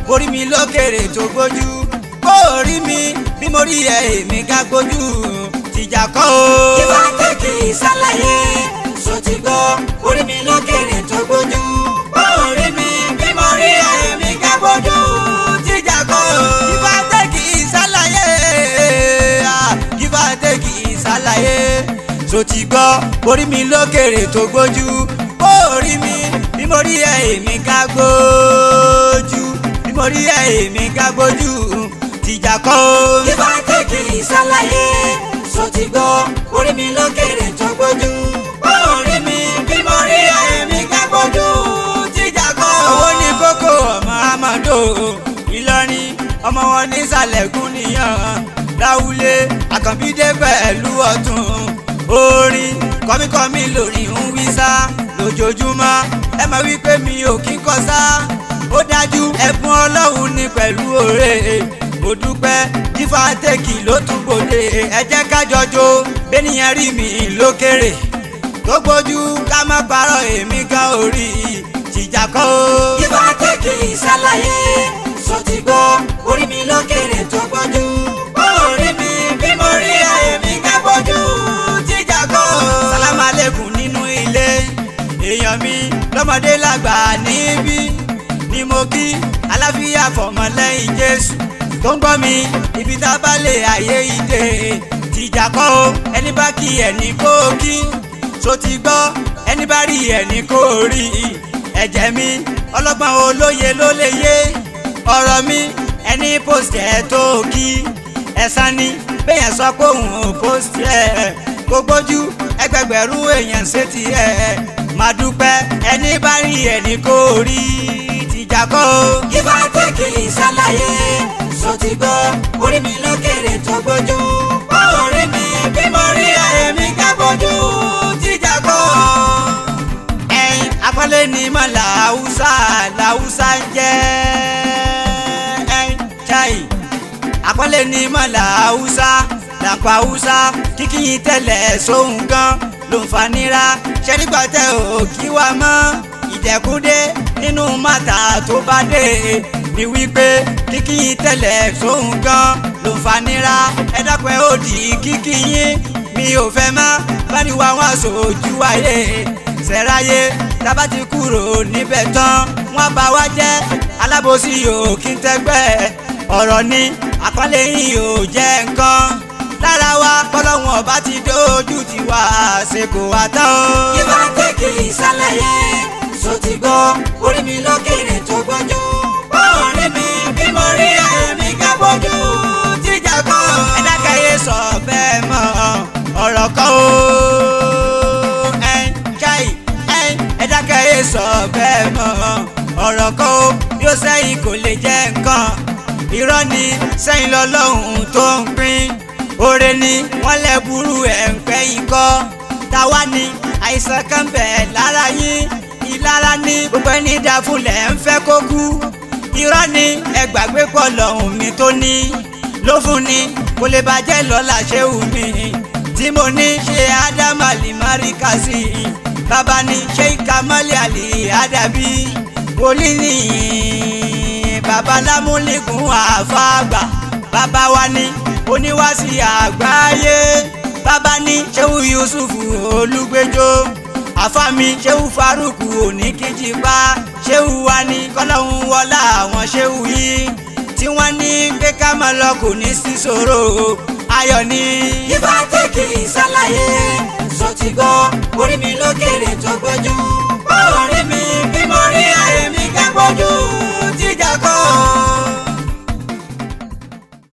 orí mi lókèrè tó gbójú kó rí mi bí mo rí ẹ èmi ká gbójú tìjà kọ́ o. Give and take ìsàlàyé so ti gbọ́ orí mi lókèrè tó gbójú kó rí mi bí mo rí ẹ èmi ká gbójú tìjà kọ́ o. Give and take ìsàlàyé give and take ìsàlàyé so ti gbọ́ orí mi lókèrè tó gbójú kó rí mi bí mo rí ẹ èmi ká gbójú bí mo rí ẹ èmi ká gbójú tìjà kọ́ o. Give and take ìsàlàyé so ti gbọ́ orí mi lókèrè tó gbójú kó rí mi bí mo rí ẹ èmi ká gbójú tìjà kọ́ o. owó ní kókó ọmọ amado Ìlọrin ọmọ wọn nísàlẹ̀ gún nìyàn láwùlé àkànbídé pẹ̀lú ọ̀tún orin kọ́míkọ́mí lórí ń wí sá lójoojúmọ́ ẹ máa wí pé mi ò kí kọ́ sá ó dájú ẹ̀bùn Ọlọ́run ní pẹ̀lú òre mo dúpẹ́ Give and take ló tún gbòde ẹ jẹ́ ká jọjó bẹ́nìyàn rí mi lókèrè tó gbójú ká má parọ́ èmi gan orí tìjà kọ́ o. Give and take ìsàlàyé so ti gbọ́ orí mi lókèrè tó gbójú kó rí mi bí mo rí ẹ èmi ká gbójú tìjà kọ́ o. Sálámù alékùn nínú ilé èèyàn mi lọ́mọdé lágbà níbí ni mo kí aláfíà fọmọlẹ́yìn Jésù tó ń gbọ́ mi ibi tá a bá lè ayé ìdè tìjà kọ́ o ẹni bá kí ẹni kó kí so ti gbọ́ ẹni bá rí ẹni kó rí ẹ̀jẹ̀ mi ọlọ́gbọ́n olóye ló lè yé ọ̀rọ̀ mi ẹni post ẹ̀ tó kí ẹ̀sán ni bẹ́yẹn sọ pé òun ò post ẹ̀ kó gbójú ẹgbẹgbẹ̀rún èèyàn ṣe ti ẹ̀ máa dúpẹ́ ẹni bá rí ẹni kó rí tìjà kọ́ o. Give and take ìsàlàyé so ti gbọ́ orí mi lókèrè tó gbójú kó rí mi bí mo rí ẹ èmi ká gbójú tìjà kọ́ o. ẹyin akọ́lé ni mọ́ làwùsá ń jẹ́ ẹyin chai akọ́lé ni mọ́ làwùsá làpá Hausa kíkìyìn tẹ́lẹ̀ sóhun gan ló ń fanira ṣẹ́rígbàtẹ́ ò kí wa mọ́ ìdẹ̀kúndé nínú mátà tó bá dé ni wípé kíkìyìn tẹ́lẹ̀ sóhun gan ló ń fanira ẹ dápẹ́ ó di kíkìyìn mi ò fẹ́ má bániwá wọn sójú ayé sẹ́ráyé tábà ti kúrò níbẹ̀ tán wọ́n bá wa jẹ́ alábòsí yóò kí n tẹ́gbẹ́ ọ̀rọ̀ ni àkọlé yìí ò jẹ́ nǹkan lára wa kọ́lọ́hún ọba ti dójú ti wá ṣe kò wá tán o. Give and take ìsàlàyé so ti gbọ́ orí mi lókèrè tó gbójú kó rí mi bí mo rí ẹ èmi ká gbójú tìjà kọ́ o. ẹ dákẹ́ yé sọ bẹ́ẹ̀ mọ́ ọ̀rọ̀ kan o. ẹ dákẹ́ yé sọ bẹ́ẹ̀ mọ́ ọ̀rọ̀ kan o. yóò sẹ́yìn kò lè jẹ́ nǹkan irọ́ ni sẹ́yìn lọ́lọ́hún tó ń pín oore ni wọ́n lẹ́ burú ẹ̀ ń pẹ́ yín kọ́ táwa ni àìsàn kan bẹ̀ lára yín ìlara ni gbogbo ẹni dá fúnlẹ̀ ń fẹ́ kó kú irọ́ ni ẹ gbàgbé pọ̀ lọ́hùn mi tó ní ló fún ni kò lè bàjẹ́ lọ́la ṣé wù mí tí mo ní ṣe ádámà lè má rí kásì bàbá ni ṣé ìkàmọ́lẹ̀ àlè àdàbí wòlíì nìyí bàbá lámúlẹ̀kùn àfàgbà bàbá wa ni oníwàásí àgbáyé bàbá ní ṣéwù Yusufu Olúgbẹ́jọ́ àfàmì ṣéwù Faruku Oníkìjìpá ṣéwù wa ní kọ́lọ́hún wọlá àwọn ṣéwù yìí tí wọ́n ní pé ká máa lọ kò ní sí ṣòro ayọ̀ ni. Give and take ìsàlàyé so ti gbọ́ orí mi